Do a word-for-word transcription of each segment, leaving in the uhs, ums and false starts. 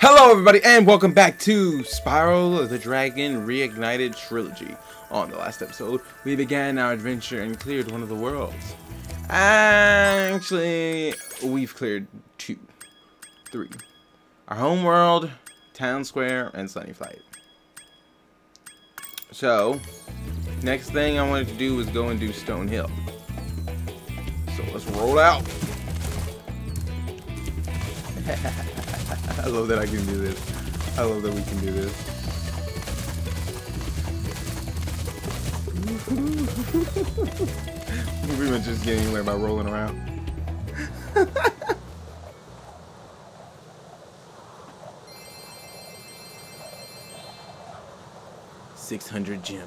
Hello everybody and welcome back to Spyro the Dragon Reignited Trilogy. On the last episode, we began our adventure and cleared one of the worlds. Actually, we've cleared two. Three. Our home world, Town Square, and Sunny Flight. So, next thing I wanted to do was go and do Stone Hill. So let's roll out. I love that I can do this. I love that we can do this. We pretty much just get anywhere by rolling around. Six hundred gems.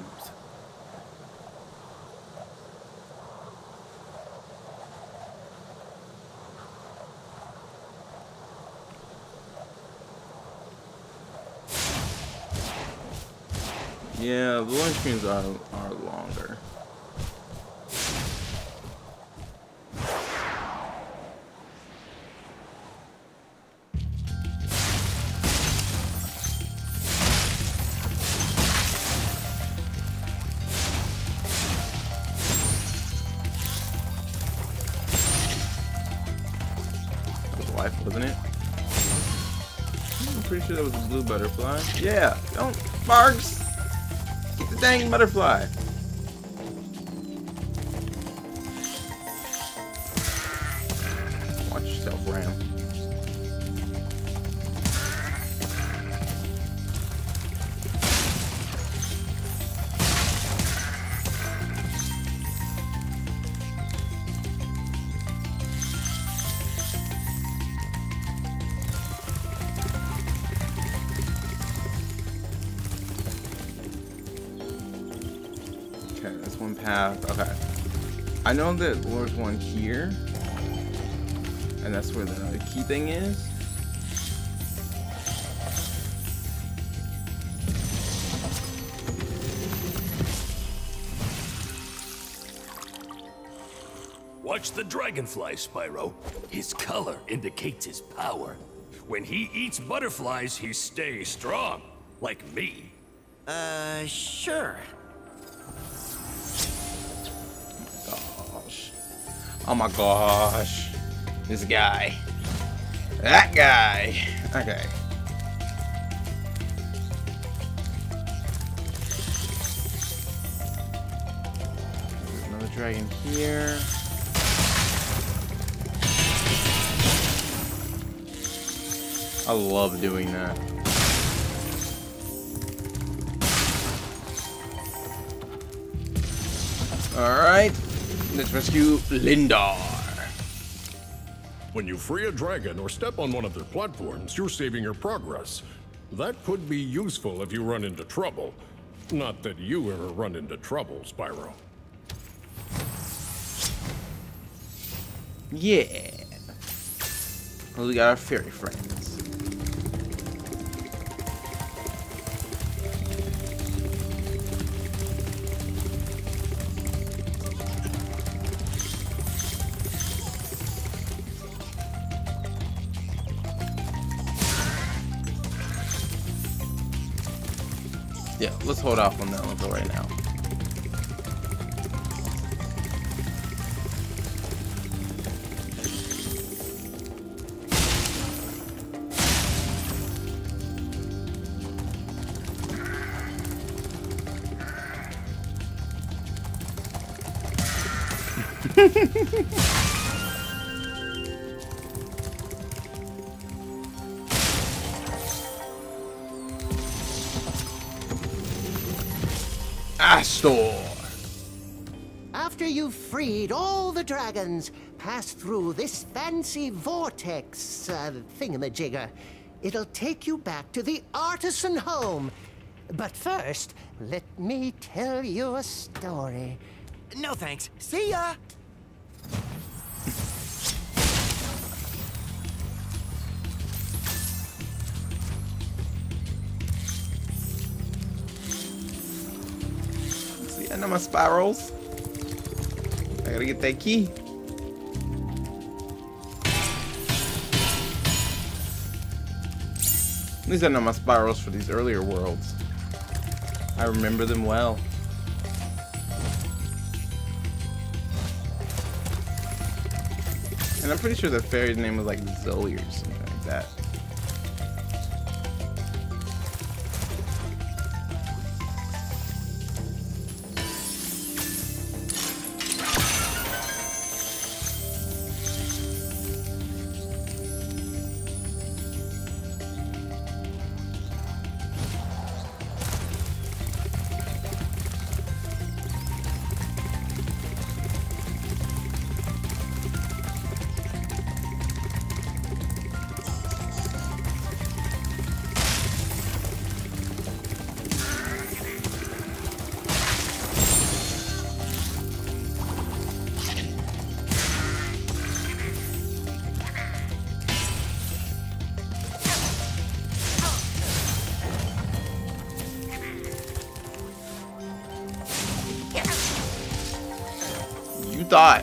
Yeah, the launch screens are, are longer. That was life, wasn't it? I'm pretty sure that was a blue butterfly. Yeah, don't, Sparks! Get the dang butterfly. Watch yourself, Ram. Okay, that's one path. Okay. I know that there's one here. And that's where the key thing is. Watch the dragonfly, Spyro. His color indicates his power. When he eats butterflies, he stays strong. Like me. Uh, sure. Gosh. Oh my gosh. This guy. That guy. Okay. There's another dragon here. I love doing that. Alright. Let's rescue Lindar. When you free a dragon or step on one of their platforms, you're saving your progress. That could be useful if you run into trouble. Not that you ever run into trouble, Spyro. Yeah. Well, we got our fairy friends. Yeah, let's hold off on that one for right now. Astor. After you've freed all the dragons, pass through this fancy vortex uh, thingamajigger. It'll take you back to the artisan home. But first, let me tell you a story. No thanks. See ya! See, I know my spirals. I gotta get that key. At least I know my spirals for these earlier worlds. I remember them well. And I'm pretty sure the fairy's name was like Zoe or something like that. You thought.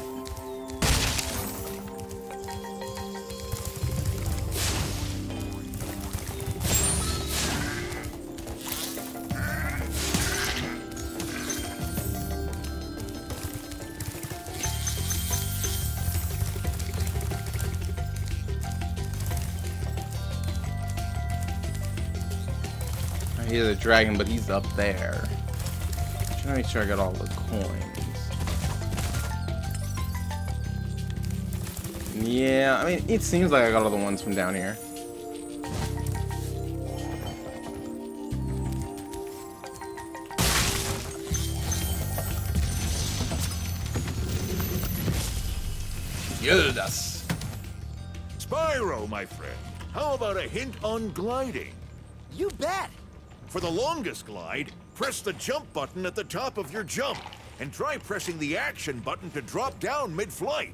I hear the dragon, but he's up there. I'm trying to make sure I got all the coins. Yeah, I mean, it seems like I got all the ones from down here. Gildas. Spyro, my friend, how about a hint on gliding? You bet. For the longest glide, press the jump button at the top of your jump, and try pressing the action button to drop down mid-flight.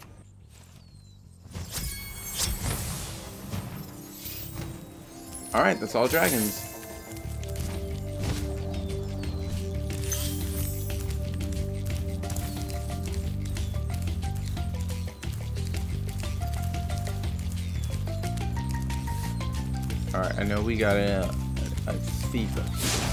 Alright, that's all dragons. Alright, I know we got a, a, a thief up here.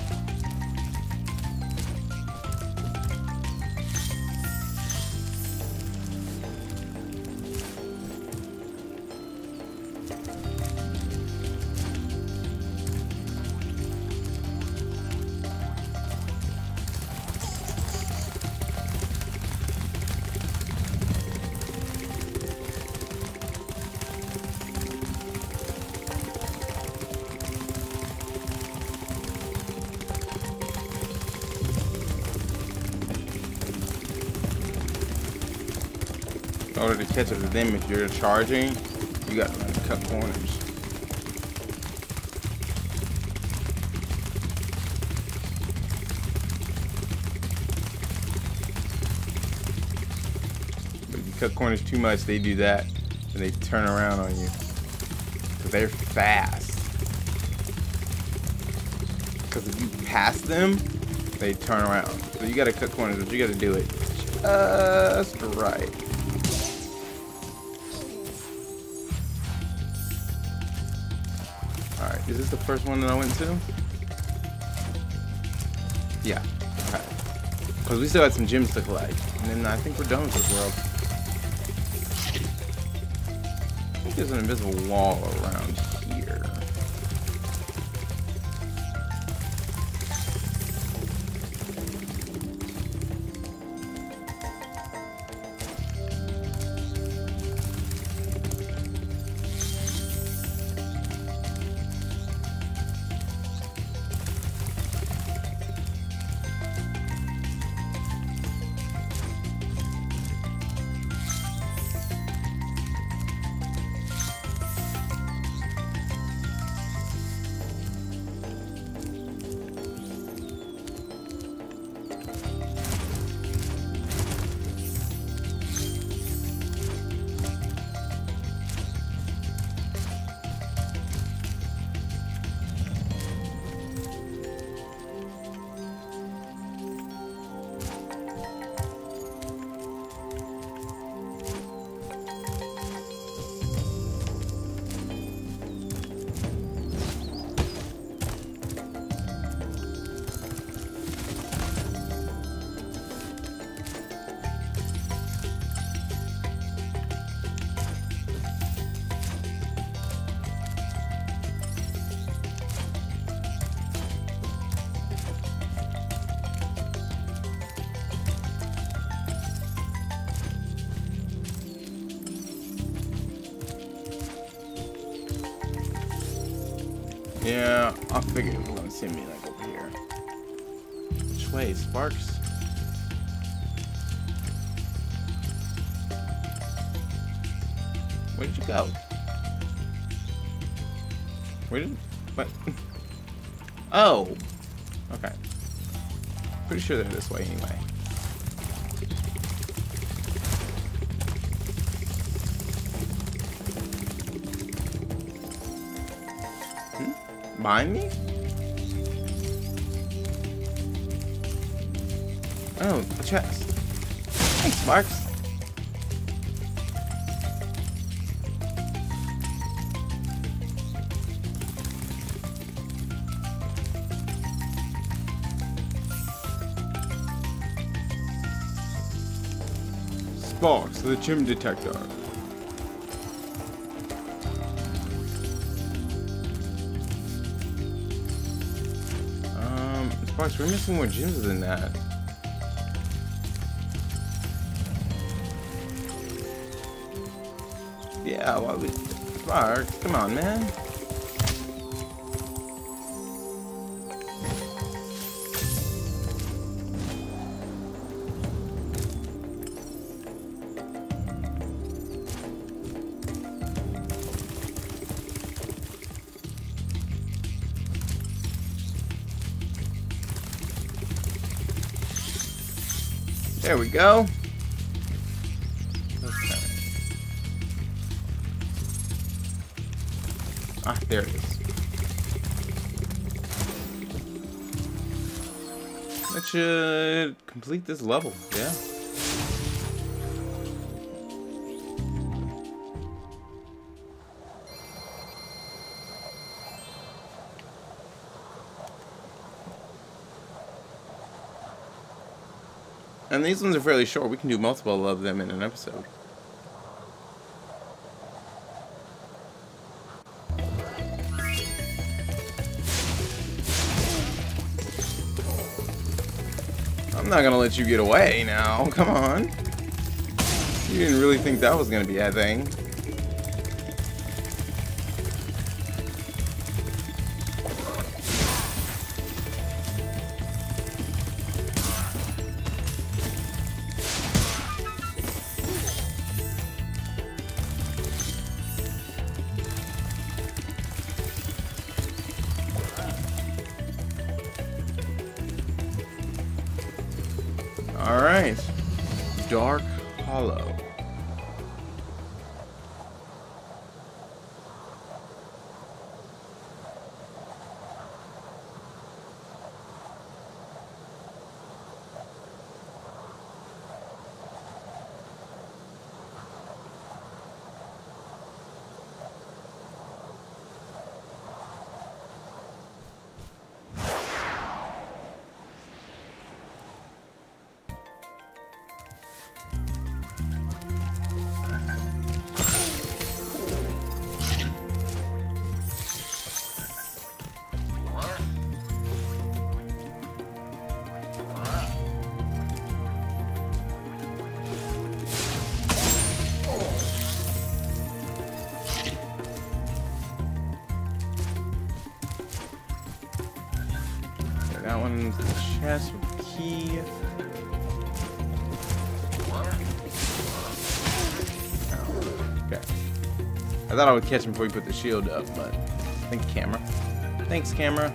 In order to catch up to them, if you're charging, you got to cut corners. But if you cut corners too much, they do that, and they turn around on you. Because they're fast. Because if you pass them, they turn around. So you got to cut corners, but you got to do it just right. Alright, is this the first one that I went to? Yeah. Okay. Because we still had some gems to collect. And then I think we're done with this world. I think there's an invisible wall around here. Yeah, I figured it was gonna send me like over here. Which way, Sparks? Where did you go? Where did what? Oh, okay. Pretty sure they're this way anyway. Hmm? Mind me? Oh, a chest. Thanks, Sparks. Sparks, the gym detector. Um, Sparks, we're missing more gyms than that. Yeah, why we... Sparks, come on, man. There we go. Okay. Ah, there it is. That should complete this level, yeah. And these ones are fairly short. We can do multiple of them in an episode. I'm not gonna let you get away now. Come on. You didn't really think that was gonna be a thing. Alright, Dark Hollow. That one's the chest with the key. Oh, okay. I thought I would catch him before he put the shield up, but I think camera. Thanks, camera.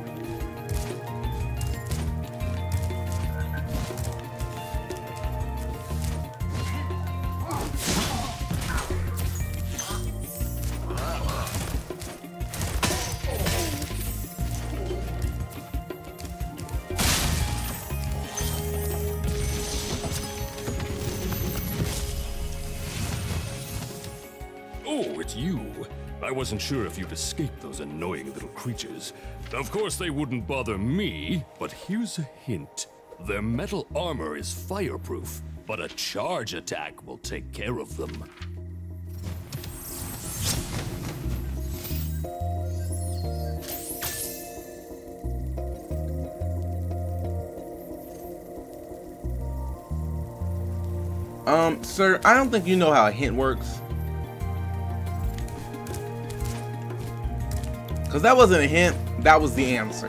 Oh, it's you. I wasn't sure if you'd escaped those annoying little creatures. Of course they wouldn't bother me, but here's a hint. Their metal armor is fireproof, but a charge attack will take care of them. Um, sir, I don't think you know how a hint works. Because that wasn't a hint, that was the answer.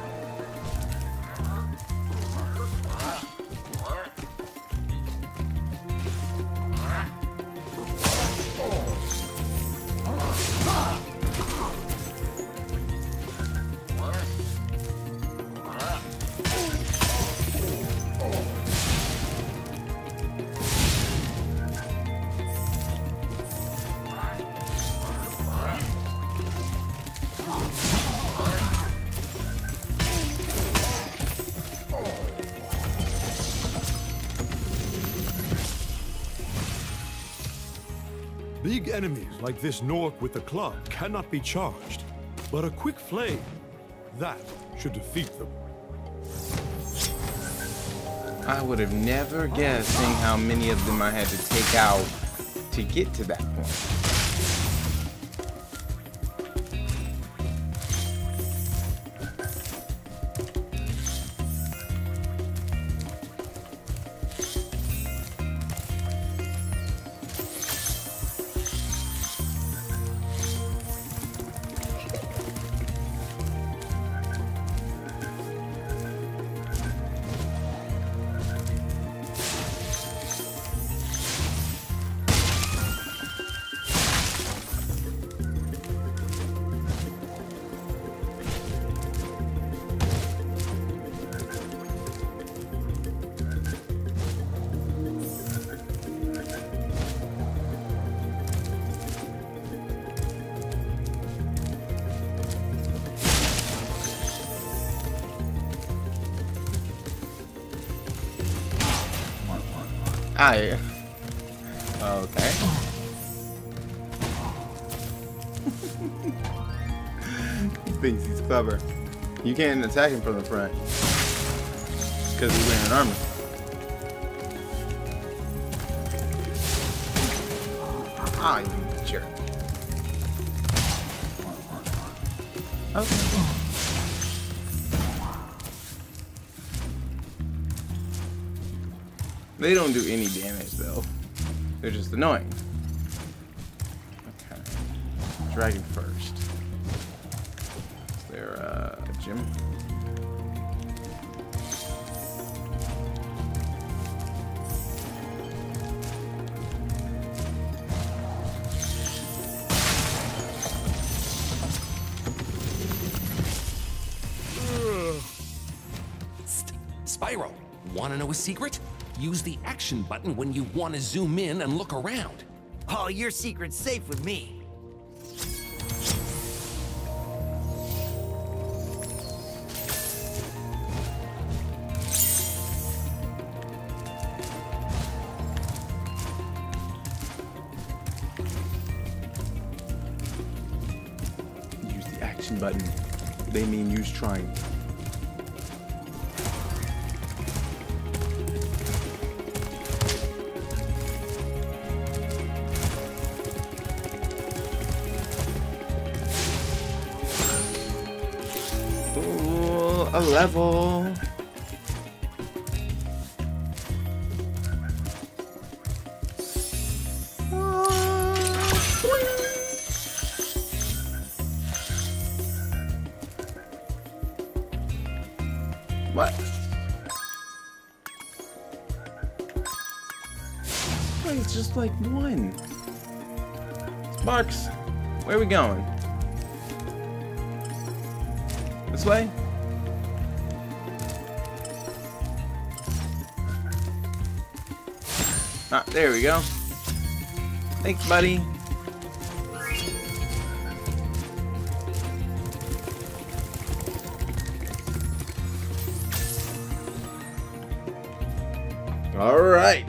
Big enemies like this Gnorc with the club cannot be charged, but a quick flame, that should defeat them. I would have never guessed seeing how many of them I had to take out to get to that point. I. Okay. He thinks he's clever. You can't attack him from the front because he's wearing armor. Ah, you jerk. Okay. They don't do any damage though. They're just annoying. Okay. Dragon first. Is there uh, a gym? Spyro, wanna know a secret? Use the action button when you want to zoom in and look around. Oh, your secret's safe with me. Use the action button. They mean use triangle. A level. What? Wait, it's just like one. Sparks, where are we going? This way? Ah, there we go. Thanks, buddy. All right.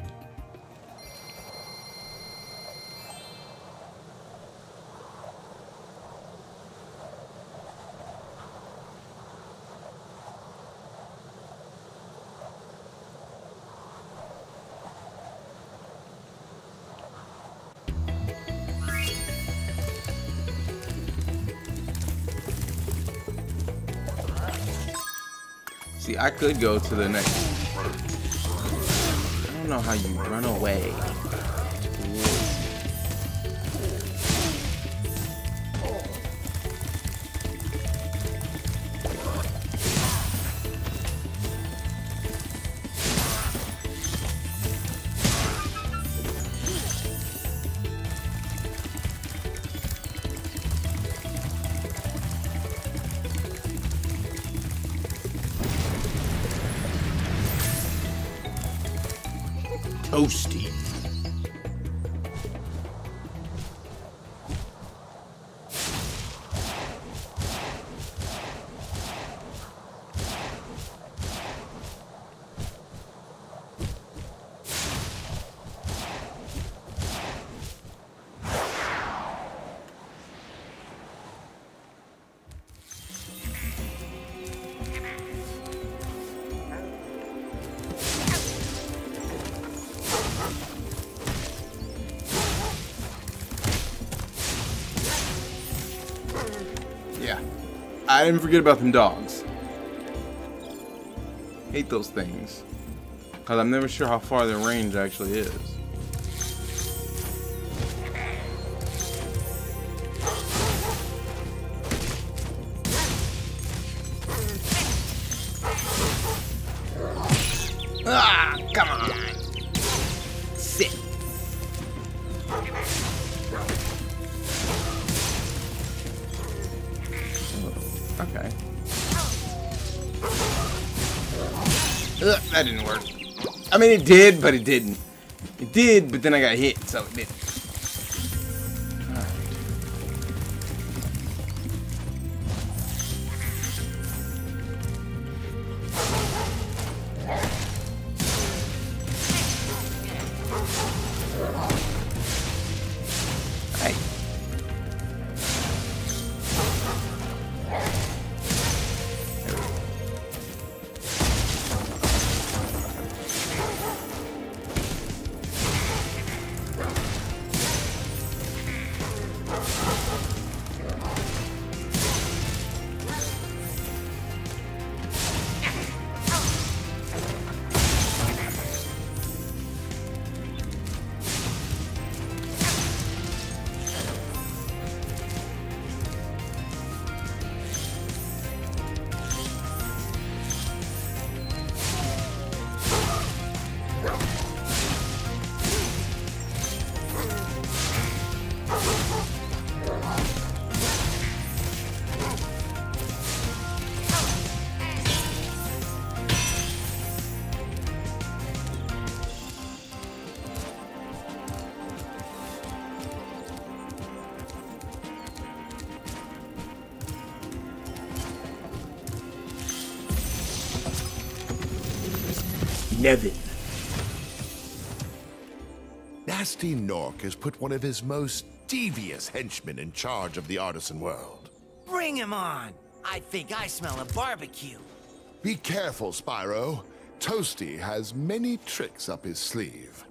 See, I could go to the next. I don't know how you run away. Toasty. Yeah. I didn't forget about them dogs. Hate those things. Because I'm never sure how far their range actually is. Ah, come on. Sit. Okay. Ugh, that didn't work. I mean, it did, but it didn't. It did, but then I got hit, so it didn't. Hey. Nevin. Nasty Nork has put one of his most devious henchmen in charge of the artisan world. Bring him on! I think I smell a barbecue. Be careful, Spyro. Toasty has many tricks up his sleeve.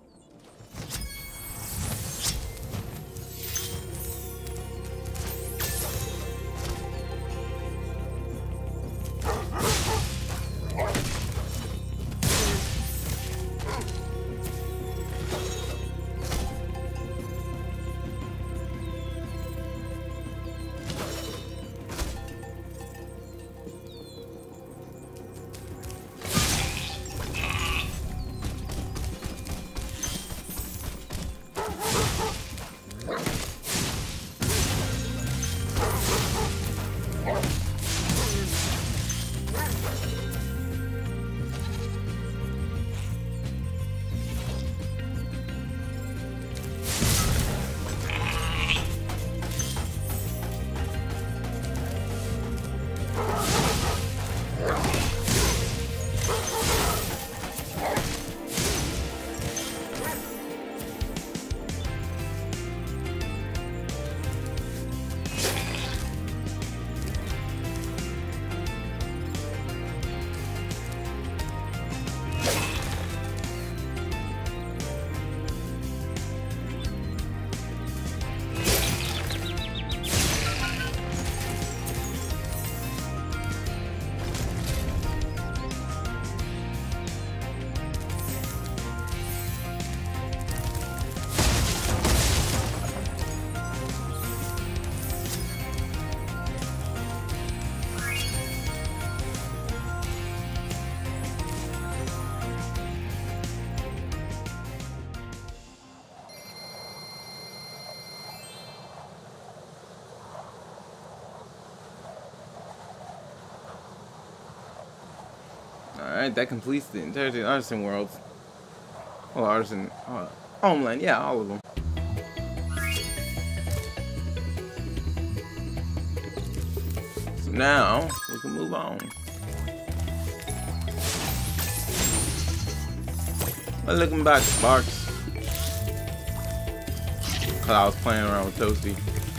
Alright, that completes the entirety of the Artisan World. Oh, Artisan. Oh, Homeland. Yeah, all of them. So now we can move on. Well, looking back, Sparks. Cause I was playing around with Toasty.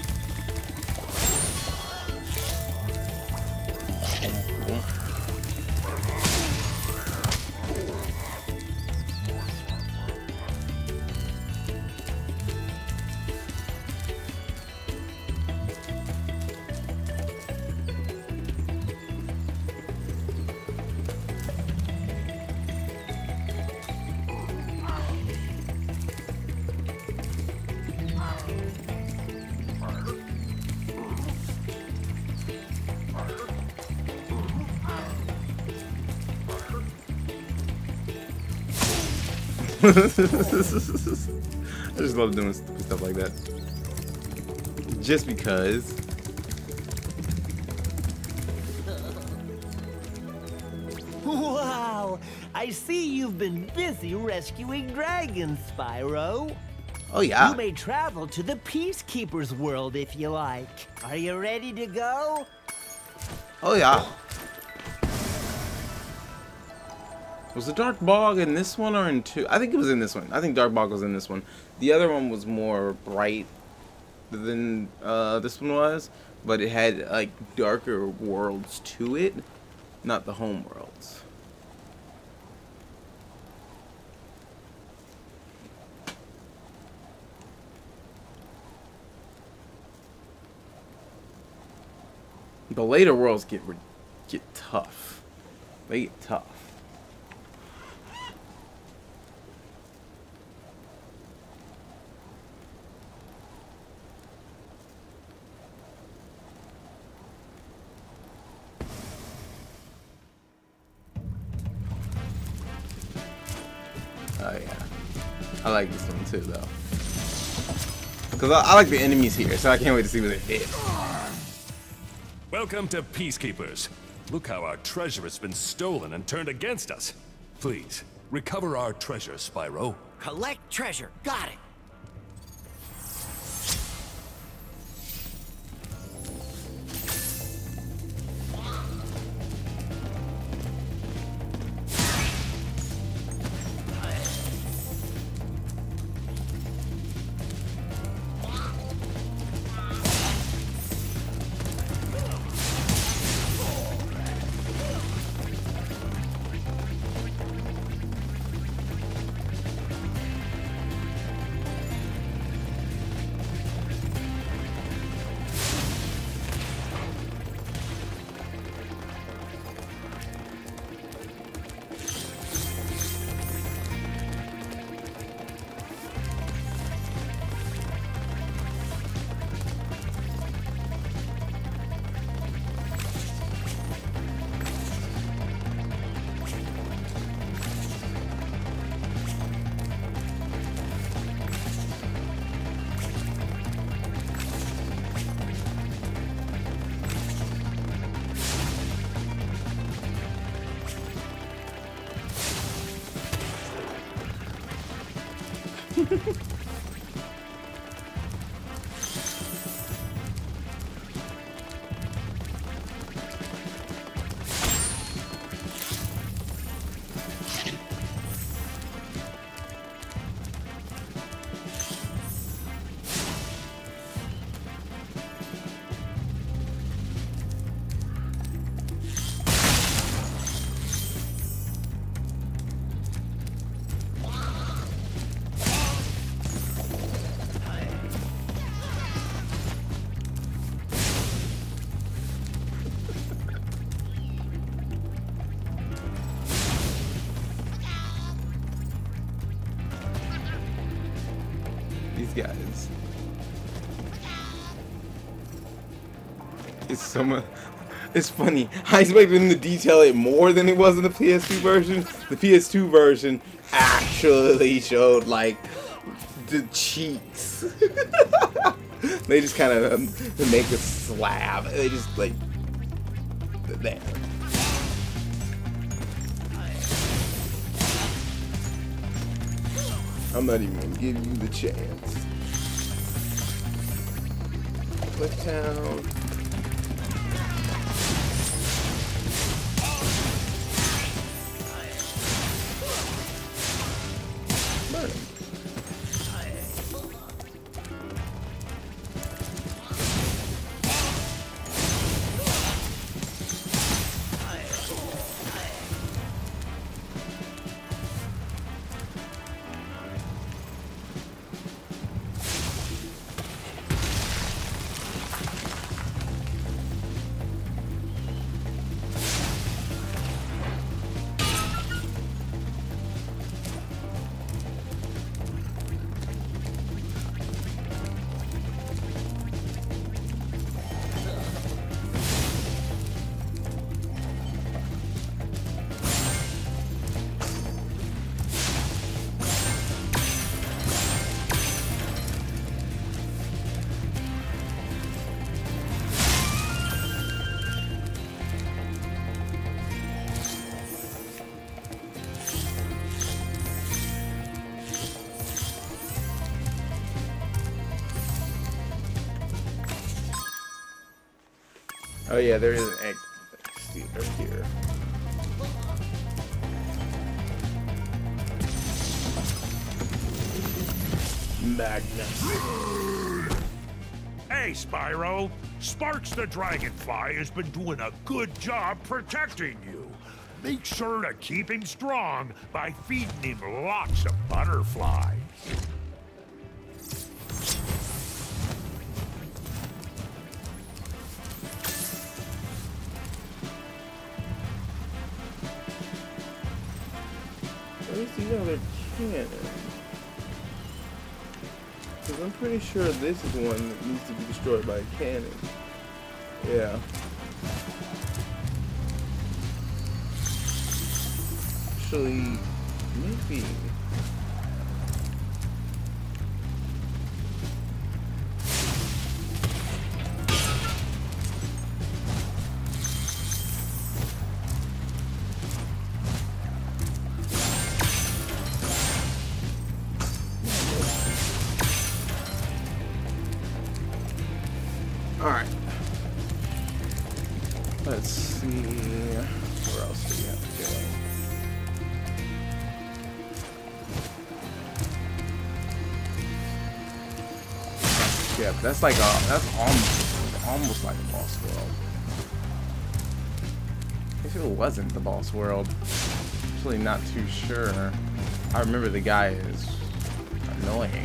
I just love doing stupid stuff like that. Just because. Wow! I see you've been busy rescuing dragons, Spyro. Oh yeah. You may travel to the Peacekeeper's world if you like. Are you ready to go? Oh yeah. Was the Dark Bog in this one or in two? I think it was in this one. I think Dark Bog was in this one. The other one was more bright than uh, this one was, but it had like darker worlds to it, not the home worlds. The later worlds get get tough. They get tough. Oh yeah, I like this one too though, because I, I like the enemies here, so I can't wait to see what they did. Welcome to Peacekeepers. Look how our treasure has been stolen and turned against us. Please, recover our treasure, Spyro. Collect treasure. Got it. These guys. It's so much. It's funny. I expected them to detail it more than it was in the P S two version. The P S two version actually showed like the cheeks. They just kind of um, make a slab. They just like there. I'm not even gonna give you the chance. Cliff Town. Burn him. Oh yeah, there is an egg right here. Magnus. Hey, Spyro. Sparks the Dragonfly has been doing a good job protecting you. Make sure to keep him strong by feeding him lots of butterflies. Where's the other cannon? Because I'm pretty sure this is one that needs to be destroyed by a cannon. Yeah. Actually, maybe. Alright. Let's see. Where else do we have to go? Yeah, but that's like a, that's almost almost like a boss world. If it wasn't the boss world, actually not too sure. I remember the guy is annoying.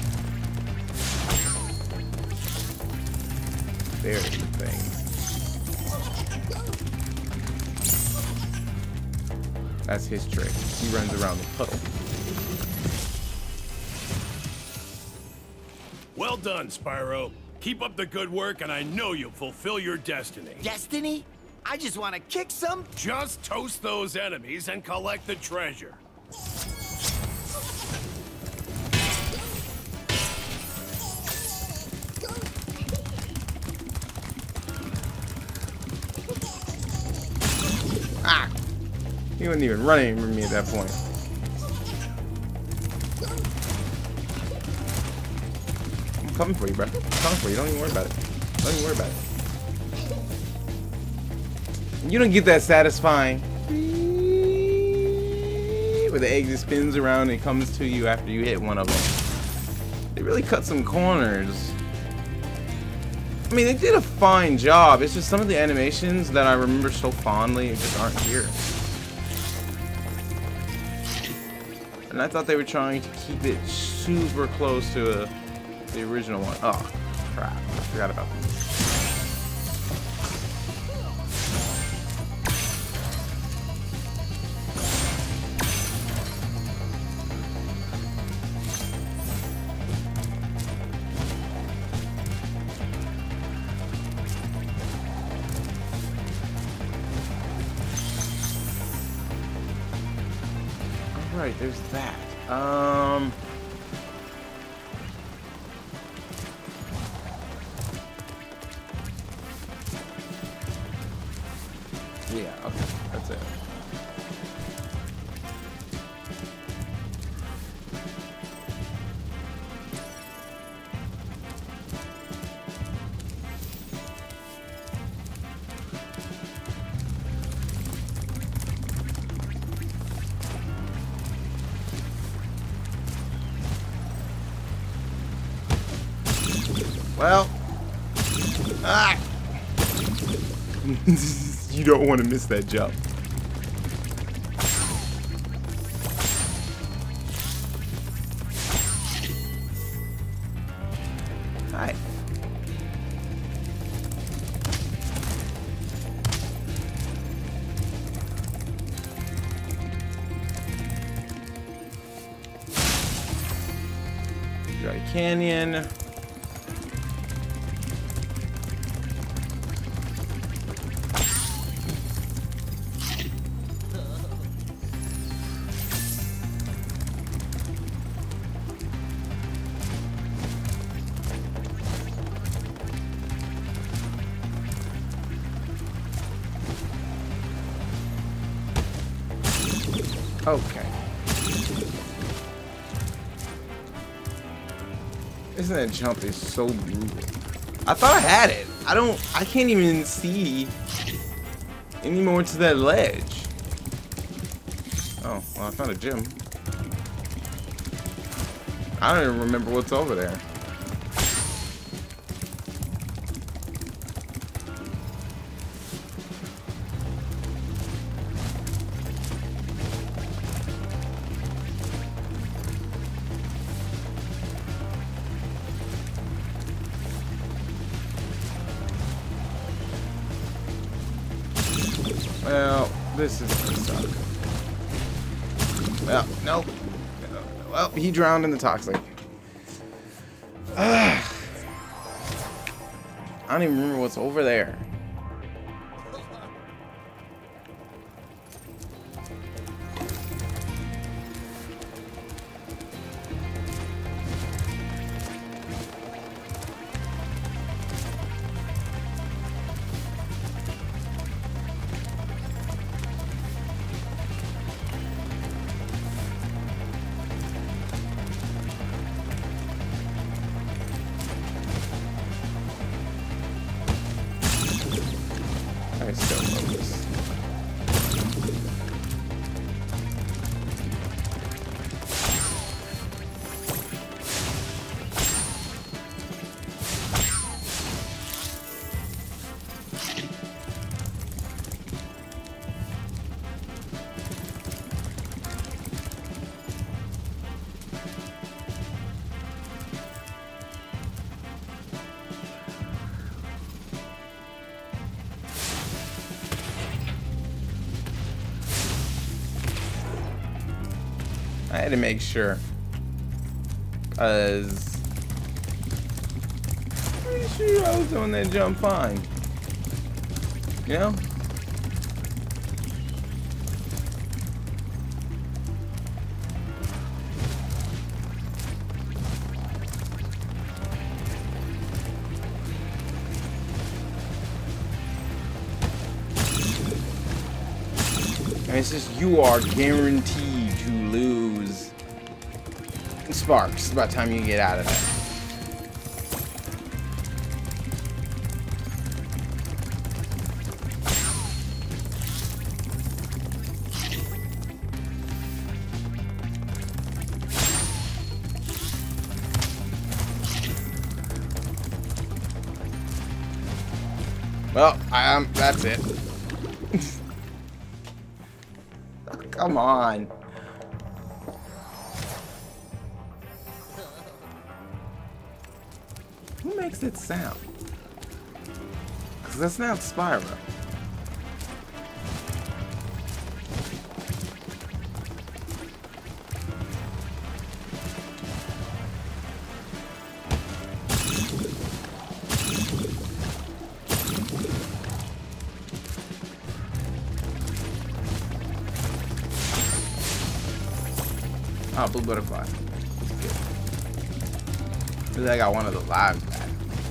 There's the thing. That's his trick. He runs around the puddle. Well done, Spyro. Keep up the good work, and I know you'll fulfill your destiny. Destiny? I just want to kick some... Just toast those enemies and collect the treasure. Ah! He wasn't even running from me at that point. I'm coming for you, bro. I'm coming for you. Don't even worry about it. Don't even worry about it. You don't get that satisfying. Where the egg just spins around and comes to you after you hit one of them. They really cut some corners. I mean, they did a fine job. It's just some of the animations that I remember so fondly just aren't here. And I thought they were trying to keep it super close to uh, the original one. Oh, crap. I forgot about them. Right, there's that. Um. Yeah, okay, that's it. Well. Ah! You don't want to miss that jump. Hi. Dry Canyon. Okay. Isn't that jump is so brutal? I thought I had it. I don't. I can't even see any more to that ledge. Oh, well, I found a gem. I don't even remember what's over there. Well, this is gonna suck. Well, nope. Well, he drowned in the toxic. Ugh. I don't even remember what's over there. I still focus. I had to make sure, cause I'm pretty sure I was doing that jump fine. You know? And it's just you are guaranteed to lose sparks by the time you get out of that. Well, I am. That's it. Come on. Who makes that sound? Because that's not Spyro. Oh, blue butterfly. At least I got one of the lives back.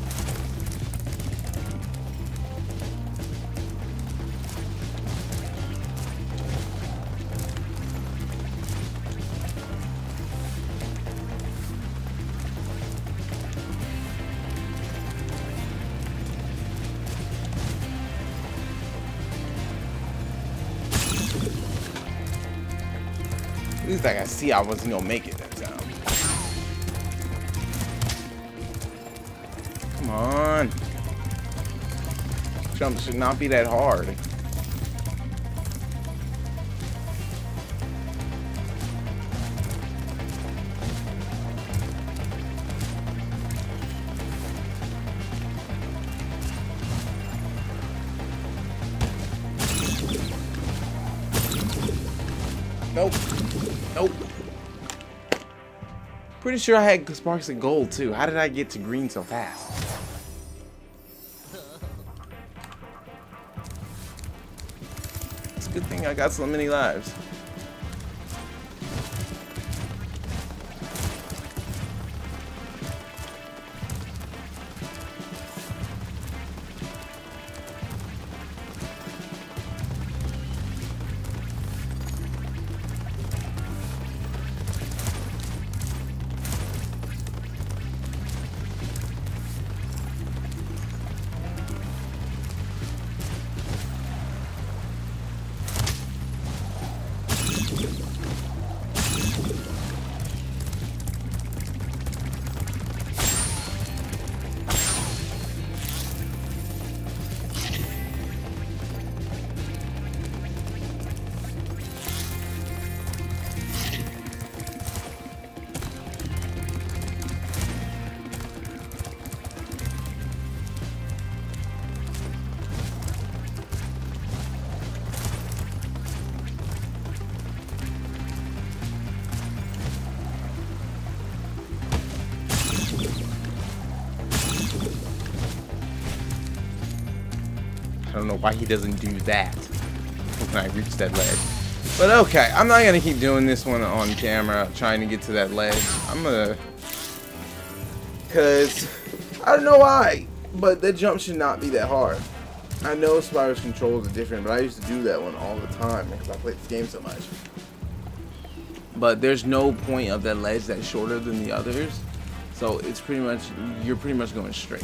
At least I can see I wasn't gonna make it that time. Come on. Jumps should not be that hard. Nope. Nope. Pretty sure I had sparks of gold too. How did I get to green so fast? It's a good thing I got so many lives. I don't know why he doesn't do that when I reach that ledge. But okay, I'm not gonna keep doing this one on camera, trying to get to that ledge. I'm gonna, cause I don't know why, but that jump should not be that hard. I know Spyro's controls are different, but I used to do that one all the time because I played this game so much. But there's no point of that ledge that's shorter than the others, so it's pretty much, you're pretty much going straight.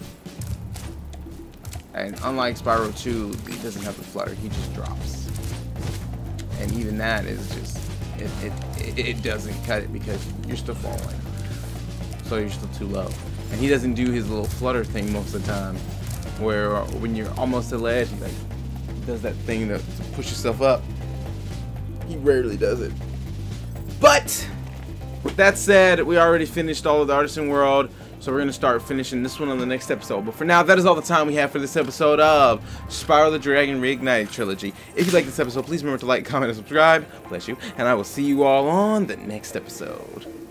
And unlike Spyro two, he doesn't have the flutter, he just drops. And even that is just, it, it, it doesn't cut it because you're still falling. So you're still too low. And he doesn't do his little flutter thing most of the time, where when you're almost at the ledge, he like does that thing to, to push yourself up. He rarely does it. But with that said, we already finished all of the Artisan World, so we're going to start finishing this one on the next episode. But for now, that is all the time we have for this episode of Spyro the Dragon Reignited Trilogy. If you like this episode, please remember to like, comment, and subscribe. Bless you. And I will see you all on the next episode.